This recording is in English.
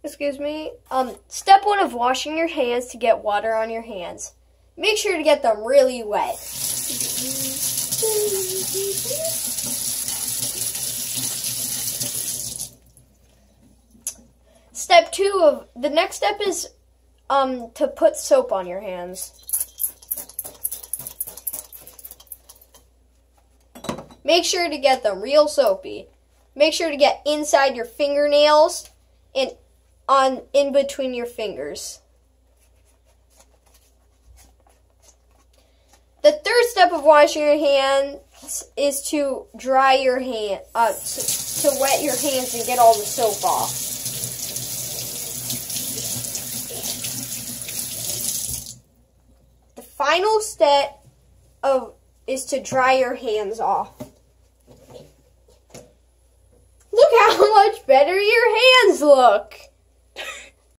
Excuse me. Step 1 of washing your hands to get water on your hands. Make sure to get them really wet. Step 2 of the next step is to put soap on your hands. Make sure to get them real soapy. Make sure to get inside your fingernails and in between your fingers. The third step of washing your hands is to dry your hand, to wet your hands and get all the soap off. The final step is to dry your hands off. Look how much better your hands look.